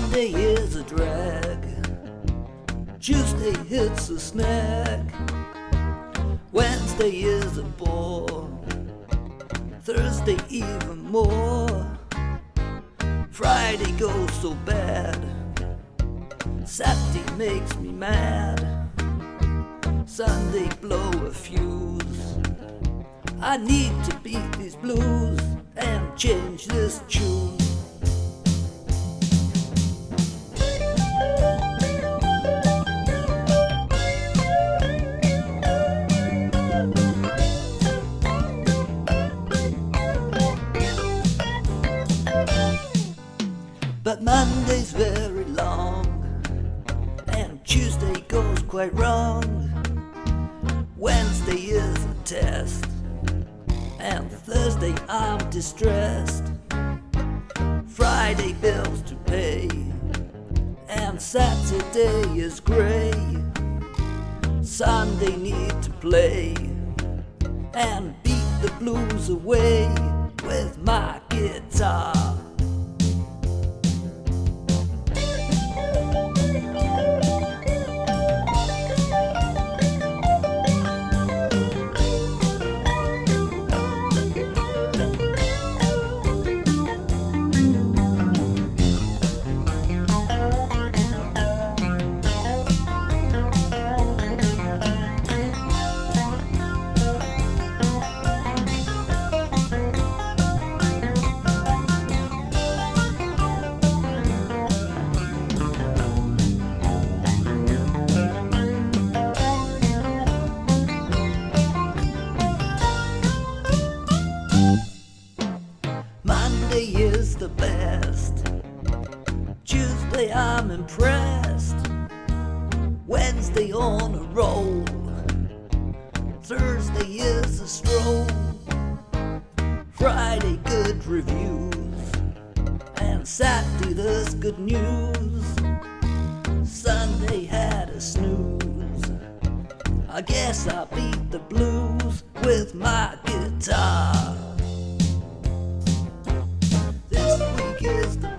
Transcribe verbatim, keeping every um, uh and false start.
Monday is a drag, Tuesday hits a snag, Wednesday is a bore, Thursday even more, Friday goes so bad, Saturday makes me mad, Sunday blow a fuse. I need to beat these blues and change this tune. But Monday's very long, and Tuesday goes quite wrong. Wednesday is a test, and Thursday I'm distressed. Friday bills to pay, and Saturday is grey. Sunday need to play and beat the blues away with my guitar. Monday is the best, Tuesday I'm impressed, Wednesday on a roll, Thursday is a stroll, Friday good reviews, and Saturday there's good news. Sunday had a snooze, I guess I beat the blues with my guitar. This week is the